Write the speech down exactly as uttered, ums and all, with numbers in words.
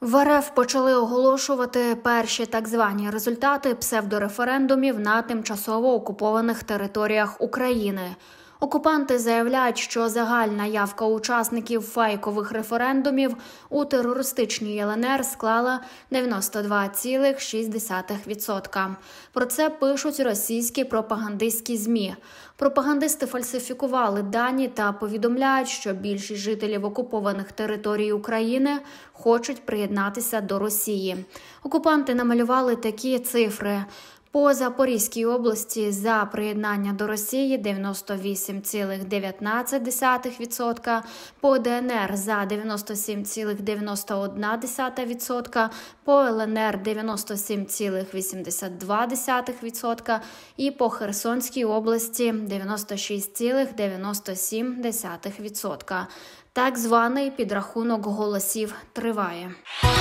В ар еф почали оголошувати перші так звані результати псевдореферендумів на тимчасово окупованих територіях України. Окупанти заявляють, що загальна явка учасників фейкових референдумів у терористичній ел ен ер склала дев'яносто два цілих шість десятих відсотка. Про це пишуть російські пропагандистські змі. Пропагандисти фальсифікували дані та повідомляють, що більшість жителів окупованих територій України хочуть приєднатися до Росії. Окупанти намалювали такі цифри. По Запорізькій області за приєднання до Росії дев'яносто вісім цілих дев'ятнадцять десятих відсотка, по де ен ер за дев'яносто сім цілих дев'яносто одна десята відсотка, по ел ен ер дев'яносто сім цілих вісімдесят два десятих відсотка і по Херсонській області дев'яносто шість цілих дев'яносто сім десятих відсотка. Так званий підрахунок голосів триває.